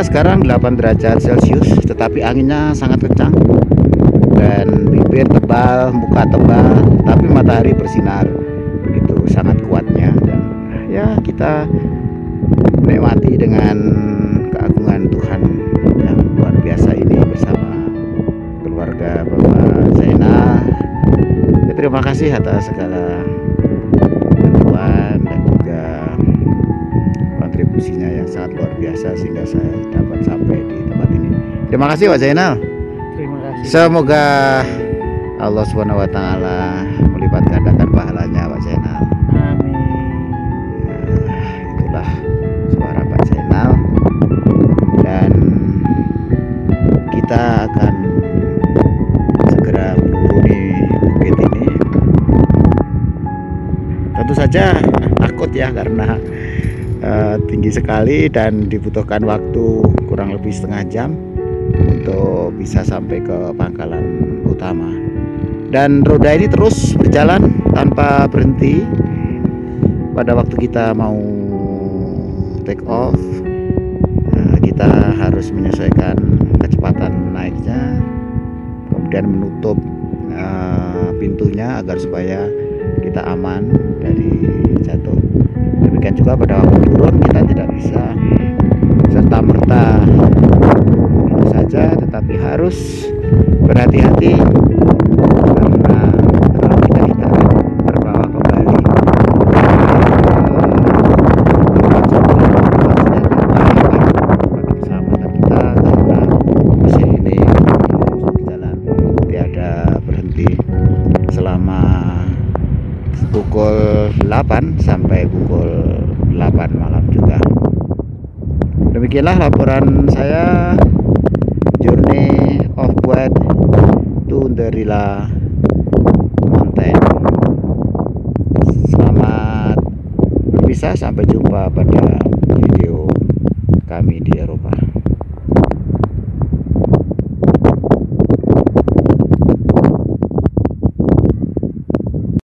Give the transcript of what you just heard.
Cuaca sekarang 8 derajat Celcius, tetapi anginnya sangat kencang dan bibir tebal, muka tebal, tapi matahari bersinar begitu sangat kuatnya. Dan ya, kita menikmati dengan keagungan Tuhan yang luar biasa ini bersama keluarga Bapak Zainal. Ya, terima kasih atas segala bantuan dan juga kontribusinya yang sangat luar biasa sehingga saya dapat sampai di tempat ini. Terima kasih Pak Zainal. Terima kasih. Semoga Allah Subhanahu wa taala melipat gandakan pahalanya Pak Zainal. Amin. Ya, itulah suara Pak Zainal, dan kita akan segera menuruni bukit ini. Tentu saja takut ya, karena tinggi sekali dan dibutuhkan waktu kurang lebih setengah jam untuk bisa sampai ke pangkalan utama. Dan roda ini terus berjalan tanpa berhenti. Pada waktu kita mau take off, kita harus menyesuaikan kecepatan naiknya, kemudian menutup pintunya agar supaya kita aman dari jatuh. Demikian juga pada waktu turun, kita tidak bisa serta-merta itu saja, tetapi harus berhati-hati karena kalau tidak kita akan terbawa kembali bagi keselamatan kita, karena mesin ini terus berjalan tiada berhenti selama pukul 8 sampai pukul 8 malam juga. Demikianlah laporan saya, journey of Buet to Underila Mountain. Selamat berpisah, sampai jumpa pada video kami di Eropa.